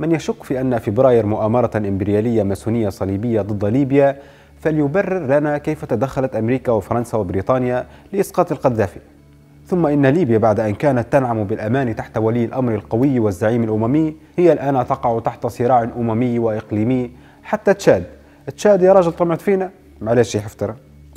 من يشك في أن فبراير مؤامرة إمبريالية ماسونية صليبية ضد ليبيا فليبرر لنا كيف تدخلت أمريكا وفرنسا وبريطانيا لإسقاط القذافي. ثم إن ليبيا بعد أن كانت تنعم بالأمان تحت ولي الأمر القوي والزعيم الأممي هي الآن تقع تحت صراع أممي وإقليمي. حتى تشاد يا راجل طمعت فينا، معلش يا حفترة.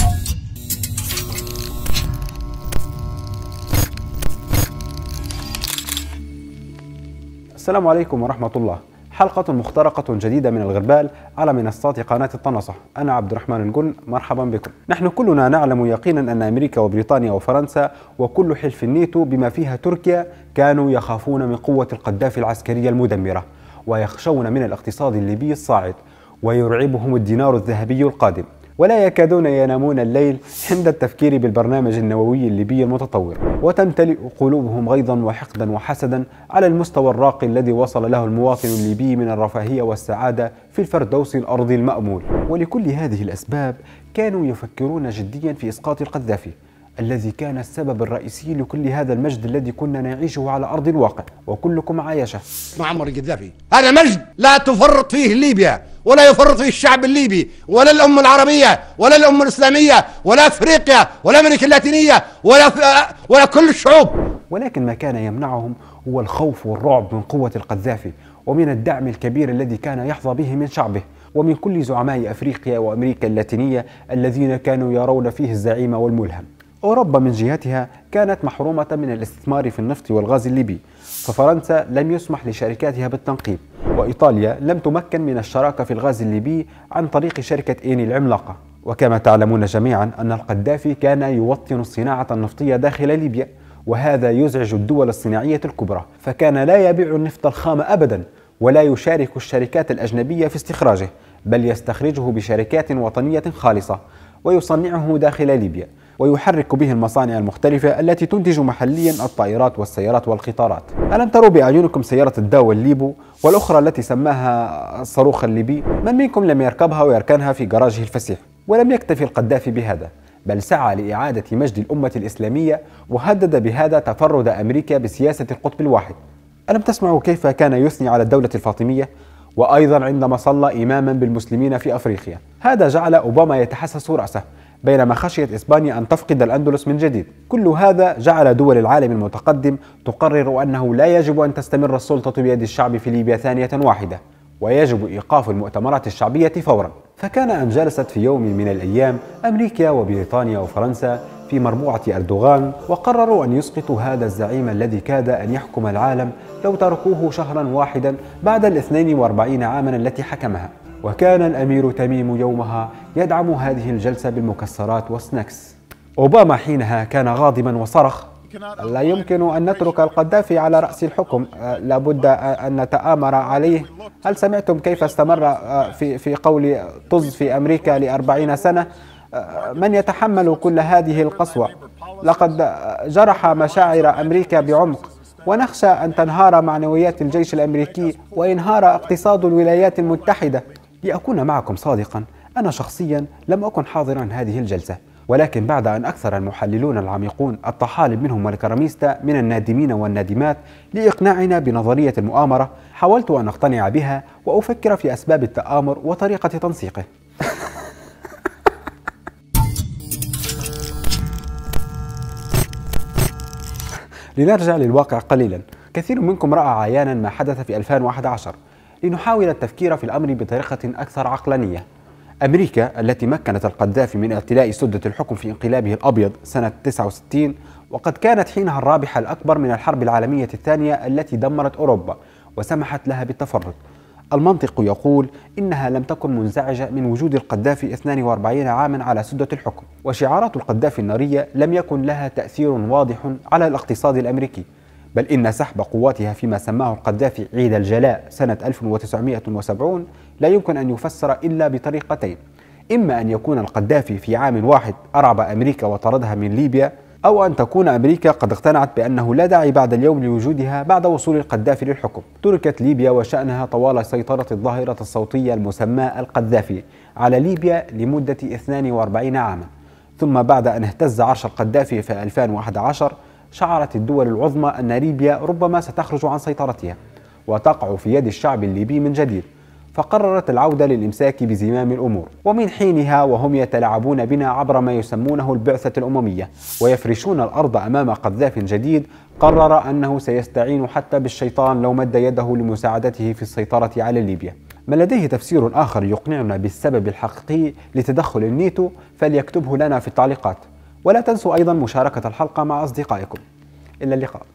السلام عليكم ورحمة الله. حلقة مخترقة جديدة من الغربال على منصات قناة التنصح. أنا عبد الرحمن الجن، مرحبا بكم. نحن كلنا نعلم يقينا أن أمريكا وبريطانيا وفرنسا وكل حلف الناتو بما فيها تركيا كانوا يخافون من قوة القذافي العسكرية المدمرة، ويخشون من الاقتصاد الليبي الصاعد، ويرعبهم الدينار الذهبي القادم، ولا يكادون ينامون الليل عند التفكير بالبرنامج النووي الليبي المتطور، وتمتلئ قلوبهم غيظا وحقدا وحسدا على المستوى الراقي الذي وصل له المواطن الليبي من الرفاهية والسعادة في الفردوس الأرضي المأمول. ولكل هذه الأسباب كانوا يفكرون جديا في إسقاط القذافي الذي كان السبب الرئيسي لكل هذا المجد الذي كنا نعيشه على أرض الواقع وكلكم عايشه. معمر القذافي هذا مجد لا تفرط فيه ليبيا، ولا يفرط فيه الشعب الليبي، ولا الأمة العربية، ولا الأمة الإسلامية، ولا أفريقيا، ولا أمريكا اللاتينية، ولا كل الشعوب. ولكن ما كان يمنعهم هو الخوف والرعب من قوة القذافي ومن الدعم الكبير الذي كان يحظى به من شعبه ومن كل زعماء أفريقيا وأمريكا اللاتينية الذين كانوا يرون فيه الزعيم والملهم. أوروبا من جهتها كانت محرومة من الاستثمار في النفط والغاز الليبي، ففرنسا لم يسمح لشركاتها بالتنقيب، وإيطاليا لم تمكن من الشراكة في الغاز الليبي عن طريق شركة إيني العملاقة. وكما تعلمون جميعا أن القذافي كان يوطن الصناعة النفطية داخل ليبيا، وهذا يزعج الدول الصناعية الكبرى، فكان لا يبيع النفط الخام أبدا، ولا يشارك الشركات الأجنبية في استخراجه، بل يستخرجه بشركات وطنية خالصة ويصنعه داخل ليبيا، ويحرك به المصانع المختلفة التي تنتج محليا الطائرات والسيارات والقطارات. ألم تروا بأعينكم سيارة الداو الليبو والأخرى التي سماها الصاروخ الليبي؟ من منكم لم يركبها ويركنها في جراجه الفسيح؟ ولم يكتفي القذافي بهذا، بل سعى لإعادة مجد الأمة الإسلامية، وهدد بهذا تفرد أمريكا بسياسة القطب الواحد. ألم تسمعوا كيف كان يثني على الدولة الفاطمية؟ وأيضا عندما صلى إماما بالمسلمين في أفريقيا. هذا جعل أوباما يتحسس رأسه، بينما خشيت إسبانيا أن تفقد الأندلس من جديد. كل هذا جعل دول العالم المتقدم تقرر أنه لا يجب أن تستمر السلطة بيد الشعب في ليبيا ثانية واحدة، ويجب إيقاف المؤتمرات الشعبية فورا. فكان أن جلست في يوم من الأيام أمريكا وبريطانيا وفرنسا في مربوعة أردوغان، وقرروا أن يسقطوا هذا الزعيم الذي كاد أن يحكم العالم لو تركوه شهرا واحدا بعد 42 عاما التي حكمها. وكان الأمير تميم يومها يدعم هذه الجلسة بالمكسرات والسناكس. أوباما حينها كان غاضبا وصرخ: لا يمكن أن نترك القذافي على رأس الحكم، لابد أن نتآمر عليه. هل سمعتم كيف استمر في قول طز في أمريكا ل40 سنة؟ من يتحمل كل هذه القسوة؟ لقد جرح مشاعر أمريكا بعمق، ونخشى أن تنهار معنويات الجيش الأمريكي وينهار اقتصاد الولايات المتحدة. لأكون معكم صادقا، أنا شخصيا لم أكن حاضرا هذه الجلسة، ولكن بعد أن أكثر المحللون العميقون الطحالب منهم والكراميستا من النادمين والنادمات لإقناعنا بنظرية المؤامرة، حاولت أن أقتنع بها وأفكر في أسباب التآمر وطريقة تنسيقه. لنرجع للواقع قليلا. كثير منكم رأى عيانا ما حدث في 2011. لنحاول التفكير في الأمر بطريقة أكثر عقلانية. أمريكا التي مكنت القذافي من اعتلاء سدة الحكم في انقلابه الأبيض سنة 69، وقد كانت حينها الرابحة الأكبر من الحرب العالمية الثانية التي دمرت أوروبا وسمحت لها بالتفرد. المنطق يقول إنها لم تكن منزعجة من وجود القذافي 42 عاما على سدة الحكم، وشعارات القذافي النارية لم يكن لها تأثير واضح على الاقتصاد الأمريكي، بل إن سحب قواتها فيما سماه القذافي عيد الجلاء سنة 1970 لا يمكن أن يفسر إلا بطريقتين: إما أن يكون القذافي في عام واحد أرعب أمريكا وطردها من ليبيا، أو أن تكون أمريكا قد اقتنعت بأنه لا داعي بعد اليوم لوجودها بعد وصول القذافي للحكم. تركت ليبيا وشأنها طوال سيطرة الظاهرة الصوتية المسماة القذافي على ليبيا لمدة 42 عاما، ثم بعد أن اهتز عرش القذافي في 2011 شعرت الدول العظمى أن ليبيا ربما ستخرج عن سيطرتها، وتقع في يد الشعب الليبي من جديد، فقررت العودة للإمساك بزمام الأمور. ومن حينها وهم يتلاعبون بنا عبر ما يسمونه البعثة الأممية ويفرشون الأرض أمام قذاف جديد قرر أنه سيستعين حتى بالشيطان لو مد يده لمساعدته في السيطرة على ليبيا. من لديه تفسير آخر يقنعنا بالسبب الحقيقي لتدخل الناتو فليكتبه لنا في التعليقات، ولا تنسوا أيضا مشاركة الحلقة مع أصدقائكم. إلى اللقاء.